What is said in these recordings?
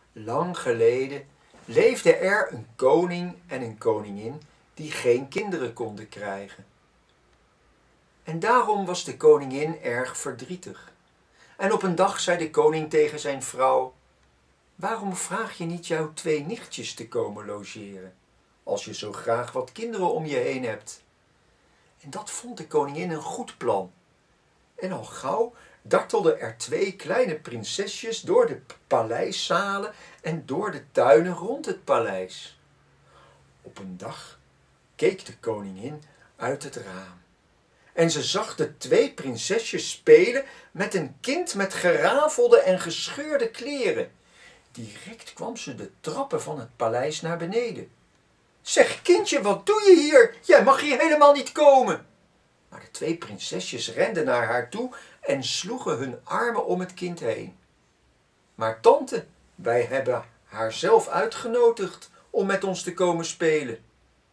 Lang geleden leefde er een koning en een koningin die geen kinderen konden krijgen. En daarom was de koningin erg verdrietig. En op een dag zei de koning tegen zijn vrouw: "Waarom vraag je niet jouw 2 nichtjes te komen logeren, als je zo graag wat kinderen om je heen hebt?" En dat vond de koningin een goed plan. En al gauw dartelden er 2 kleine prinsesjes door de paleiszalen en door de tuinen rond het paleis. Op een dag keek de koningin uit het raam en ze zag de 2 prinsesjes spelen met een kind met gerafelde en gescheurde kleren. Direct kwam ze de trappen van het paleis naar beneden. "Zeg, kindje, wat doe je hier? Jij mag hier helemaal niet komen!" Maar de 2 prinsesjes renden naar haar toe en sloegen hun armen om het kind heen. "Maar tante, wij hebben haar zelf uitgenodigd om met ons te komen spelen."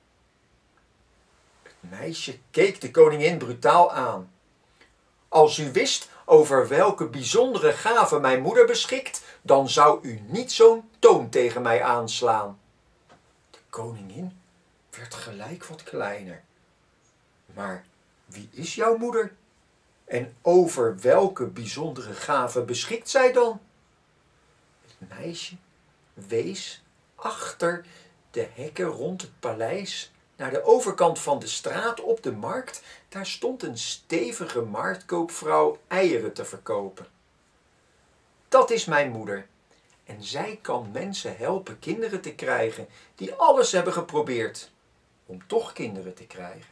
Het meisje keek de koningin brutaal aan. "Als u wist over welke bijzondere gave mijn moeder beschikt, dan zou u niet zo'n toon tegen mij aanslaan." De koningin werd gelijk wat kleiner. "Maar wie is jouw moeder? En over welke bijzondere gave beschikt zij dan?" Het meisje wees achter de hekken rond het paleis naar de overkant van de straat op de markt. Daar stond een stevige marktkoopvrouw eieren te verkopen. "Dat is mijn moeder. En zij kan mensen helpen kinderen te krijgen die alles hebben geprobeerd om toch kinderen te krijgen."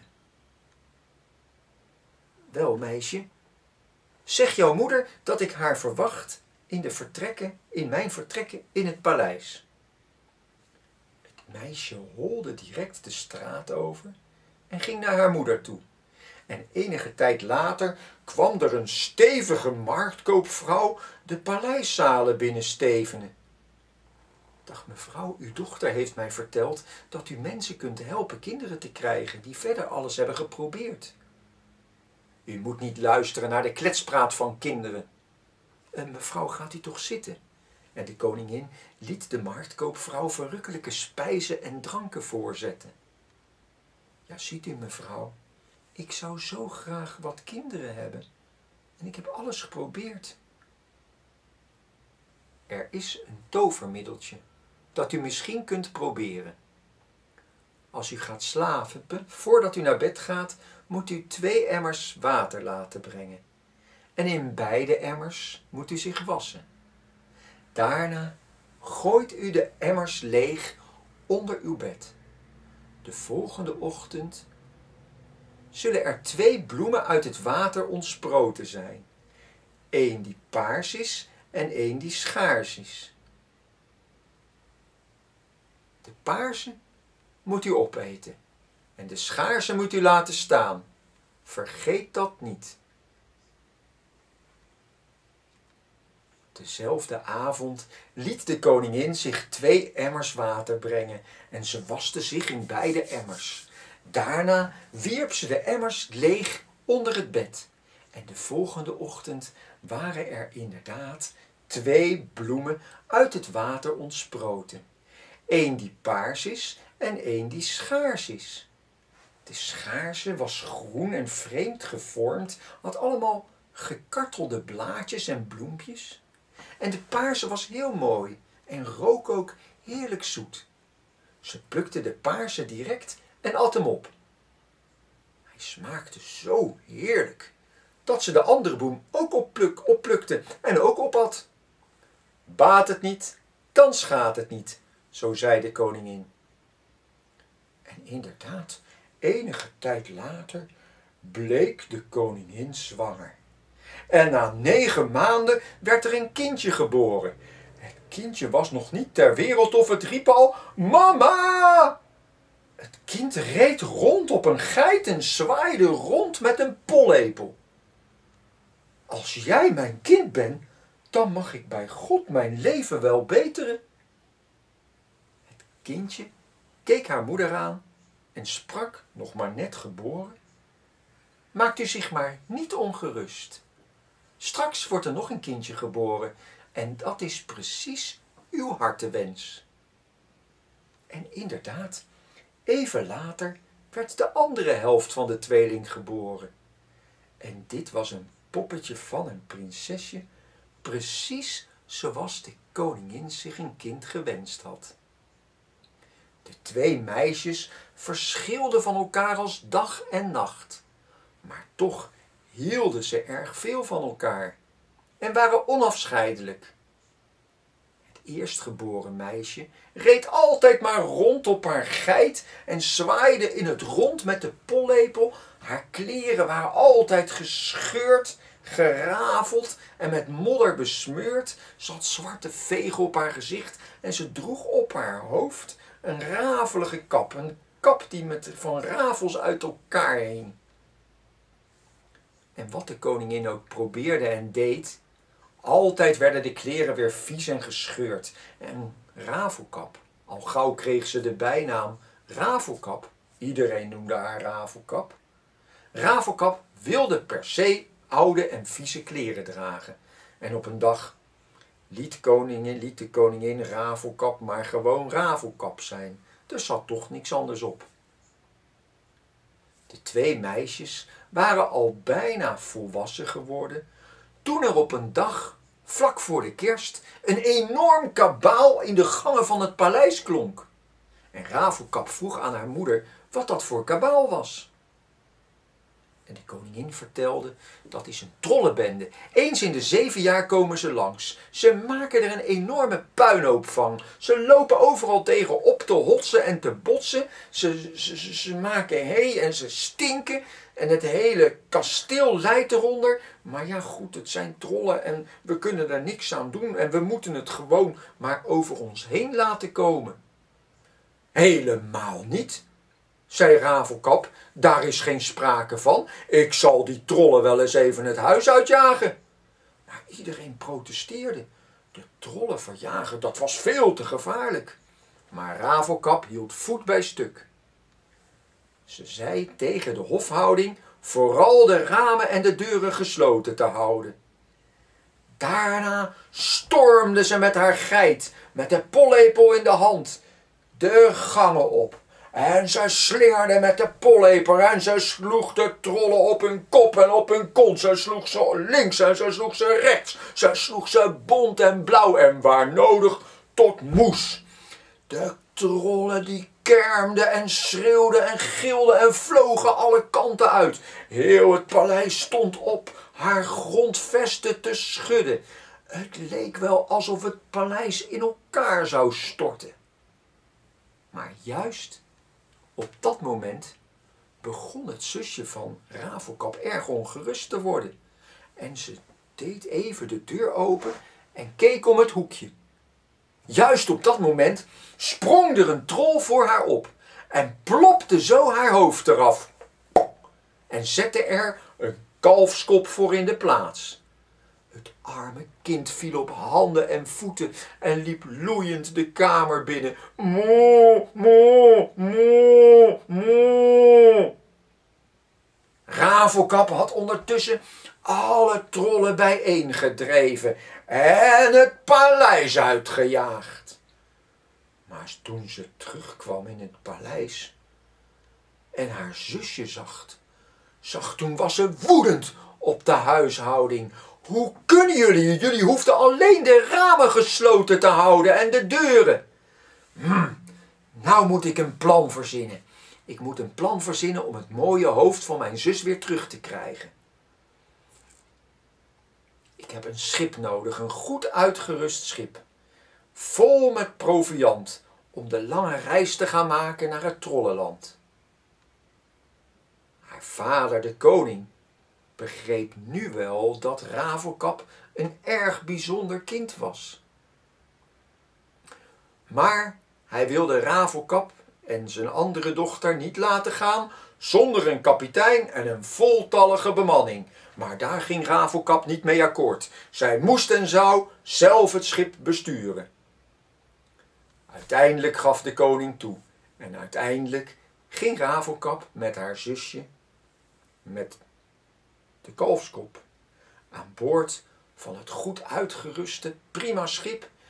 "Wel, meisje, zeg jouw moeder dat ik haar verwacht in mijn vertrekken in het paleis." Het meisje holde direct de straat over en ging naar haar moeder toe. En enige tijd later kwam er een stevige marktkoopvrouw de paleiszalen binnenstevenen. "Dag mevrouw, uw dochter heeft mij verteld dat u mensen kunt helpen kinderen te krijgen die verder alles hebben geprobeerd." "U moet niet luisteren naar de kletspraat van kinderen." "Mevrouw, gaat u toch zitten?" En de koningin liet de marktkoopvrouw verrukkelijke spijzen en dranken voorzetten. "Ja, ziet u mevrouw, ik zou zo graag wat kinderen hebben en ik heb alles geprobeerd. Er is een tovermiddeltje dat u misschien kunt proberen. Als u gaat slapen, voordat u naar bed gaat, moet u 2 emmers water laten brengen. En in beide emmers moet u zich wassen. Daarna gooit u de emmers leeg onder uw bed. De volgende ochtend zullen er 2 bloemen uit het water ontsproten zijn. 1 die paars is en 1 die schaars is. De paarse moet u opeten en de schaarse moet u laten staan. Vergeet dat niet." Dezelfde avond liet de koningin zich 2 emmers water brengen en ze waste zich in beide emmers. Daarna wierp ze de emmers leeg onder het bed. En de volgende ochtend waren er inderdaad 2 bloemen uit het water ontsproten. 1 die paars is en 1 die schaars is. De schaarse was groen en vreemd gevormd, had allemaal gekartelde blaadjes en bloempjes. En de paarse was heel mooi en rook ook heerlijk zoet. Ze plukte de paarse direct en at hem op. Hij smaakte zo heerlijk dat ze de andere bloem ook opplukte en ook opat. "Baat het niet, dan schaadt het niet," zo zei de koningin. En inderdaad, enige tijd later bleek de koningin zwanger. En na 9 maanden werd er een kindje geboren. Het kindje was nog niet ter wereld of het riep al: "Mama!" Het kind reed rond op een geit en zwaaide rond met een pollepel. "Als jij mijn kind bent, dan mag ik bij God mijn leven wel beteren." Het kindje keek haar moeder aan en sprak, nog maar net geboren: "Maakt u zich maar niet ongerust. Straks wordt er nog een kindje geboren en dat is precies uw hartewens. En inderdaad, even later werd de andere helft van de tweeling geboren. En dit was een poppetje van een prinsesje, precies zoals de koningin zich een kind gewenst had. De twee meisjes verschilden van elkaar als dag en nacht, maar toch hielden ze erg veel van elkaar en waren onafscheidelijk. Het eerstgeboren meisje reed altijd maar rond op haar geit en zwaaide in het rond met de pollepel. Haar kleren waren altijd gescheurd, gerafeld en met modder besmeurd. Ze had zwarte vegen op haar gezicht en ze droeg op haar hoofd een rafelige kap. Een kap die van rafels uit elkaar hing. En wat de koningin ook probeerde en deed, altijd werden de kleren weer vies en gescheurd. En Rafelkap, al gauw kreeg ze de bijnaam Rafelkap. Iedereen noemde haar Rafelkap. Rafelkap wilde per se oude en vieze kleren dragen. En op een dag liet de koningin Rafelkap maar gewoon Rafelkap zijn. Er zat toch niks anders op. De twee meisjes waren al bijna volwassen geworden toen er op een dag, vlak voor de kerst, een enorm kabaal in de gangen van het paleis klonk. En Rafelkap vroeg aan haar moeder wat dat voor kabaal was. En de koningin vertelde, dat is een trollenbende. Eens in de 7 jaar komen ze langs. Ze maken er een enorme puinhoop van. Ze lopen overal tegen op te hotsen en te botsen. Ze maken herrie en ze stinken. En het hele kasteel lijdt eronder. Maar ja goed, het zijn trollen en we kunnen er niks aan doen. En we moeten het gewoon maar over ons heen laten komen. Helemaal niet, zei Rafelkap, daar is geen sprake van. Ik zal die trollen wel eens even het huis uitjagen. Maar iedereen protesteerde. De trollen verjagen, dat was veel te gevaarlijk. Maar Rafelkap hield voet bij stuk. Ze zei tegen de hofhouding vooral de ramen en de deuren gesloten te houden. Daarna stormde ze met haar geit, met de pollepel in de hand, de gangen op. En ze slingerde met de pollepel en ze sloeg de trollen op hun kop en op hun kont. Ze sloeg ze links en ze sloeg ze rechts. Ze sloeg ze bont en blauw en waar nodig tot moes. De trollen die kermden en schreeuwden en gilden en vlogen alle kanten uit. Heel het paleis stond op haar grondvesten te schudden. Het leek wel alsof het paleis in elkaar zou storten. Maar juist op dat moment begon het zusje van Rafelkap erg ongerust te worden. En ze deed even de deur open en keek om het hoekje. Juist op dat moment sprong er een trol voor haar op en plopte zo haar hoofd eraf. En zette er een kalfskop voor in de plaats. Het arme kind viel op handen en voeten en liep loeiend de kamer binnen. Moe, moe, moe, moe. Rafelkap had ondertussen alle trollen bijeengedreven en het paleis uitgejaagd. Maar toen ze terugkwam in het paleis en haar zusje zag, toen was ze woedend op de huishouding. Hoe kunnen jullie? Jullie hoefden alleen de ramen gesloten te houden en de deuren. Nou moet ik een plan verzinnen. Ik moet een plan verzinnen om het mooie hoofd van mijn zus weer terug te krijgen. Ik heb een schip nodig, een goed uitgerust schip. Vol met proviand om de lange reis te gaan maken naar het trollenland. Haar vader, de koning, begreep nu wel dat Rafelkap een erg bijzonder kind was. Maar hij wilde Rafelkap en zijn andere dochter niet laten gaan zonder een kapitein en een voltallige bemanning. Maar daar ging Rafelkap niet mee akkoord. Zij moest en zou zelf het schip besturen. Uiteindelijk gaf de koning toe. En uiteindelijk ging Rafelkap met haar zusje, met de kalfskop, aan boord van het goed uitgeruste prima schip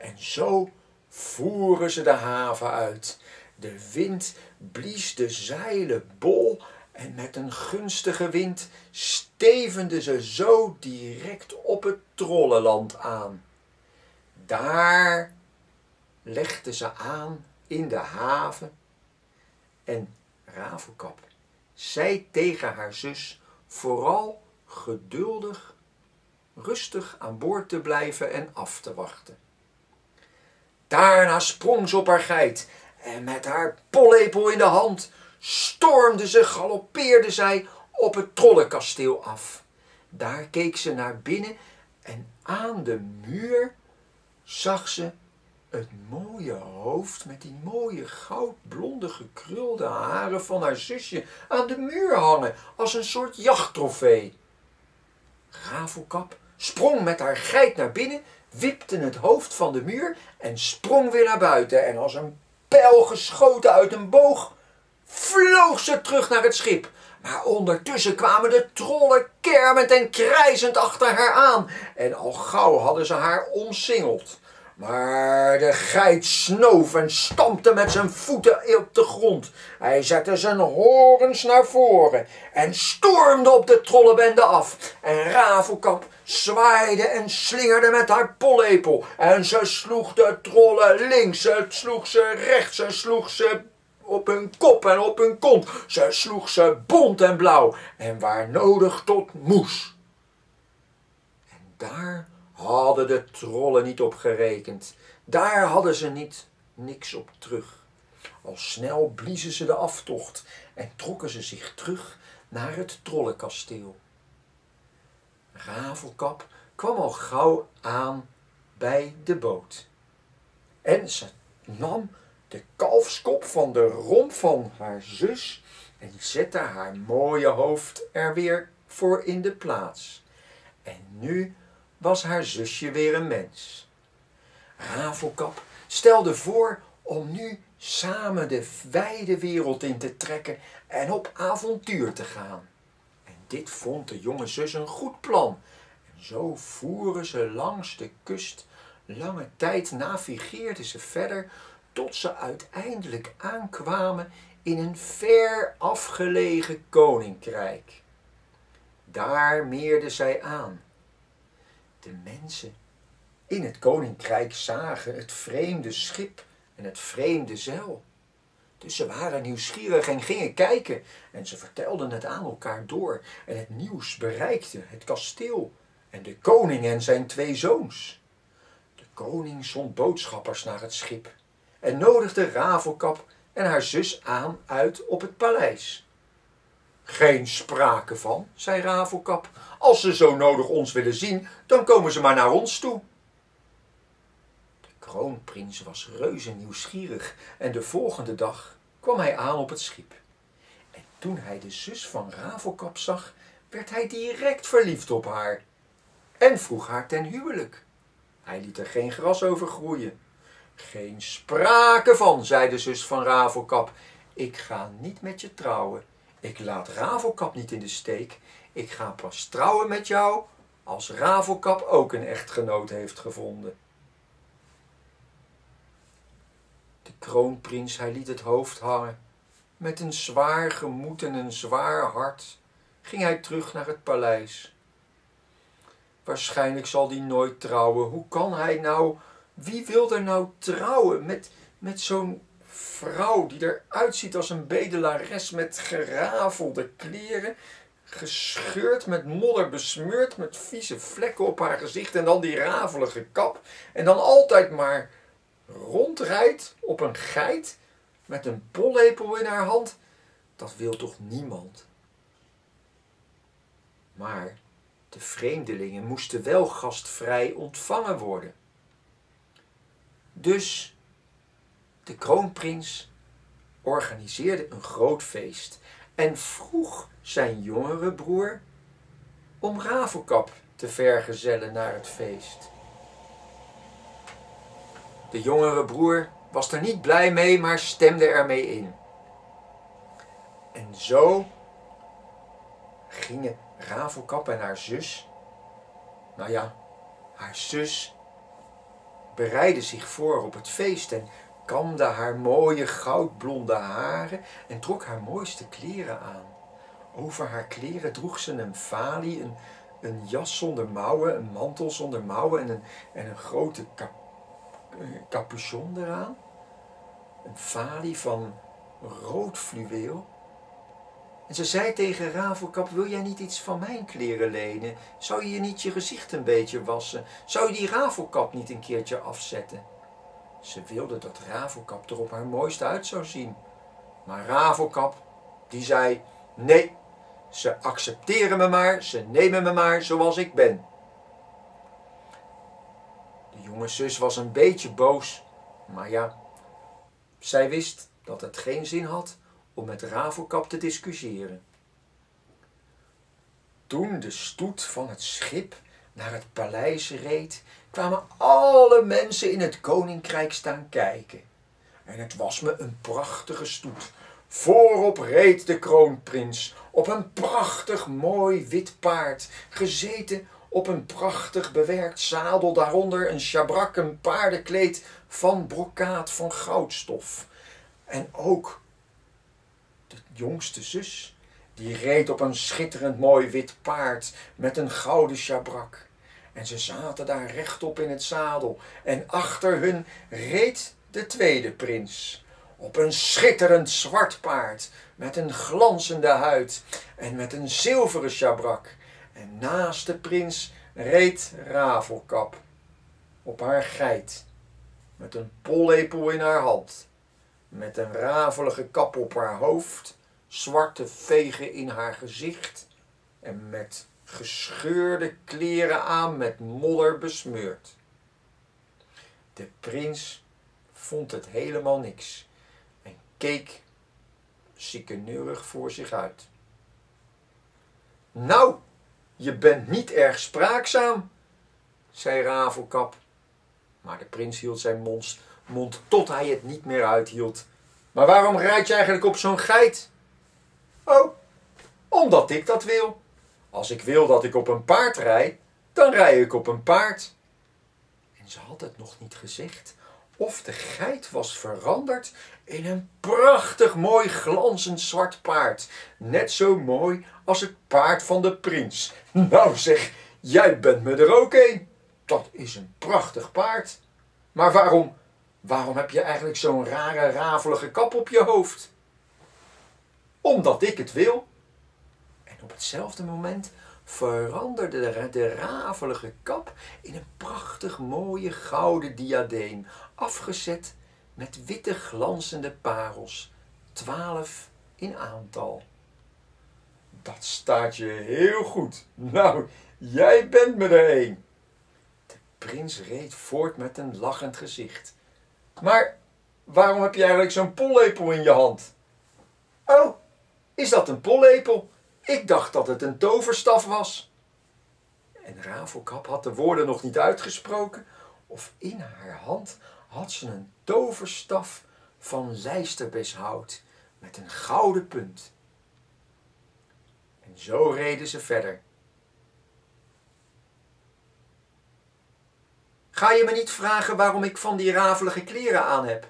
En zo voeren ze de haven uit. De wind blies de zeilen bol en met een gunstige wind stevenden ze zo direct op het Trollenland aan. Daar legden ze aan in de haven en Rafelkap zei tegen haar zus vooral geduldig, rustig aan boord te blijven en af te wachten. Daarna sprong ze op haar geit en met haar pollepel in de hand galoppeerde zij op het trollenkasteel af. Daar keek ze naar binnen en aan de muur zag ze het mooie hoofd met die mooie goudblonde gekrulde haren van haar zusje aan de muur hangen als een soort jachttrofee. Rafelkap sprong met haar geit naar binnen, wipte het hoofd van de muur en sprong weer naar buiten. En als een pijl geschoten uit een boog, vloog ze terug naar het schip. Maar ondertussen kwamen de trollen kermend en krijzend achter haar aan. En al gauw hadden ze haar omsingeld. Maar de geit snoof en stampte met zijn voeten op de grond. Hij zette zijn horens naar voren en stormde op de trollenbende af. En Rafelkap zwaaide en slingerde met haar pollepel. En ze sloeg de trollen links, ze sloeg ze rechts, ze sloeg ze op hun kop en op hun kont. Ze sloeg ze bont en blauw en waar nodig tot moes. En daar hadden de trollen niet op gerekend. Daar hadden ze niks op terug. Al snel bliezen ze de aftocht en trokken ze zich terug naar het trollenkasteel. Rafelkap kwam al gauw aan bij de boot. En ze nam de kalfskop van de romp van haar zus en zette haar mooie hoofd er weer voor in de plaats. En nu was haar zusje weer een mens. Rafelkap stelde voor om nu samen de wijde wereld in te trekken en op avontuur te gaan. En dit vond de jonge zus een goed plan. En zo voeren ze langs de kust. Lange tijd navigeerden ze verder tot ze uiteindelijk aankwamen in een ver afgelegen koninkrijk. Daar meerden zij aan. De mensen in het koninkrijk zagen het vreemde schip en het vreemde zeil. Dus ze waren nieuwsgierig en gingen kijken en ze vertelden het aan elkaar door. En het nieuws bereikte het kasteel en de koning en zijn 2 zoons. De koning zond boodschappers naar het schip en nodigde Rafelkap en haar zus aan uit op het paleis. Geen sprake van, zei Rafelkap. Als ze zo nodig ons willen zien, dan komen ze maar naar ons toe. De kroonprins was reuze nieuwsgierig en de volgende dag kwam hij aan op het schip. En toen hij de zus van Rafelkap zag, werd hij direct verliefd op haar en vroeg haar ten huwelijk. Hij liet er geen gras over groeien. Geen sprake van, zei de zus van Rafelkap. Ik ga niet met je trouwen. Ik laat Rafelkap niet in de steek. Ik ga pas trouwen met jou als Rafelkap ook een echtgenoot heeft gevonden. De kroonprins, hij liet het hoofd hangen. Met een zwaar gemoed en een zwaar hart ging hij terug naar het paleis. Waarschijnlijk zal die nooit trouwen. Hoe kan hij nou? Wie wil er nou trouwen met zo'n vrouw die eruit ziet als een bedelares met gerafelde kleren, gescheurd met modder besmeurd, met vieze vlekken op haar gezicht en dan die rafelige kap en dan altijd maar rondrijdt op een geit met een pollepel in haar hand? Dat wil toch niemand? Maar de vreemdelingen moesten wel gastvrij ontvangen worden. Dus de kroonprins organiseerde een groot feest en vroeg zijn jongere broer om Rafelkap te vergezellen naar het feest. De jongere broer was er niet blij mee, maar stemde ermee in. En zo gingen Rafelkap en haar zus, haar zus bereidde zich voor op het feest en kamde haar mooie goudblonde haren en trok haar mooiste kleren aan. Over haar kleren droeg ze een falie, een jas zonder mouwen, een mantel zonder mouwen en een grote capuchon eraan. Een falie van rood fluweel. En ze zei tegen Rafelkap: wil jij niet iets van mijn kleren lenen? Zou je niet je gezicht een beetje wassen? Zou je die Rafelkap niet een keertje afzetten? Ze wilde dat Rafelkap er op haar mooist uit zou zien. Maar Rafelkap, die zei: nee, ze accepteren me maar, ze nemen me maar zoals ik ben. De jonge zus was een beetje boos, maar ja, zij wist dat het geen zin had om met Rafelkap te discussiëren. Toen de stoet van het schip naar het paleis reed, kwamen alle mensen in het koninkrijk staan kijken. En het was me een prachtige stoet. Voorop reed de kroonprins op een prachtig mooi wit paard, gezeten op een prachtig bewerkt zadel, daaronder een sjabrak, een paardenkleed van brokaat van goudstof. En ook de jongste zus, die reed op een schitterend mooi wit paard met een gouden sjabrak. En ze zaten daar rechtop in het zadel en achter hun reed de tweede prins op een schitterend zwart paard met een glanzende huid en met een zilveren sjabrak. En naast de prins reed Rafelkap op haar geit met een pollepel in haar hand, met een rafelige kap op haar hoofd, zwarte vegen in haar gezicht en met gescheurde kleren aan met modder besmeurd. De prins vond het helemaal niks en keek ziekeneurig voor zich uit. Nou, je bent niet erg spraakzaam, zei Rafelkap. Maar de prins hield zijn mond tot hij het niet meer uithield. Maar waarom rijd je eigenlijk op zo'n geit? Oh, omdat ik dat wil. Als ik wil dat ik op een paard rijd, dan rij ik op een paard. En ze had het nog niet gezegd of de geit was veranderd in een prachtig mooi glanzend zwart paard. Net zo mooi als het paard van de prins. Nou zeg, jij bent me er ook een. Dat is een prachtig paard. Maar waarom heb je eigenlijk zo'n rare rafelige kap op je hoofd? Omdat ik het wil. En op hetzelfde moment veranderde de rafelige kap in een prachtig mooie gouden diadeem, afgezet met witte glanzende parels, 12 in aantal. Dat staat je heel goed. Nou, jij bent me er een. De prins reed voort met een lachend gezicht. Maar waarom heb je eigenlijk zo'n pollepel in je hand? Oh, is dat een pollepel? Ik dacht dat het een toverstaf was. En Rafelkap had de woorden nog niet uitgesproken, of in haar hand had ze een toverstaf van lijsterbeshout met een gouden punt. En zo reden ze verder. Ga je me niet vragen waarom ik van die rafelige kleren aan heb?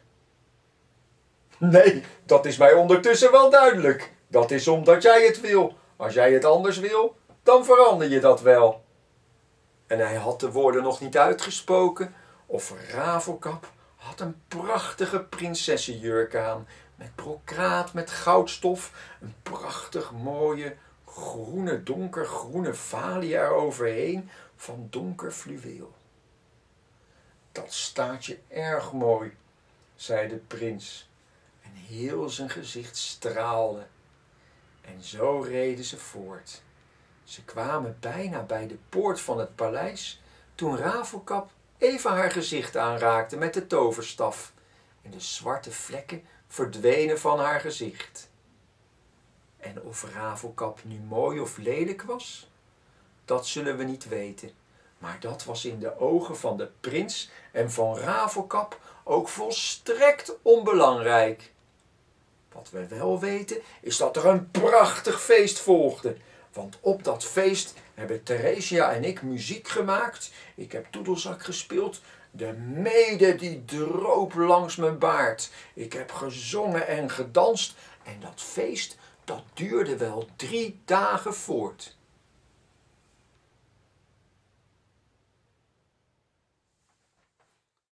Nee, dat is mij ondertussen wel duidelijk. Dat is omdat jij het wil. Als jij het anders wil, dan verander je dat wel. En hij had de woorden nog niet uitgesproken, of Rafelkap had een prachtige prinsessenjurk aan, met brokaat, met goudstof, een prachtig mooie groene, donkergroene falie eroverheen van donker fluweel. Dat staat je erg mooi, zei de prins, en heel zijn gezicht straalde. En zo reden ze voort. Ze kwamen bijna bij de poort van het paleis, toen Rafelkap even haar gezicht aanraakte met de toverstaf en de zwarte vlekken verdwenen van haar gezicht. En of Rafelkap nu mooi of lelijk was, dat zullen we niet weten, maar dat was in de ogen van de prins en van Rafelkap ook volstrekt onbelangrijk. Wat we wel weten is dat er een prachtig feest volgde. Want op dat feest hebben Theresia en ik muziek gemaakt. Ik heb toedelzak gespeeld De mede die droop langs mijn baard. Ik heb gezongen en gedanst en dat feest, dat duurde wel 3 dagen voort.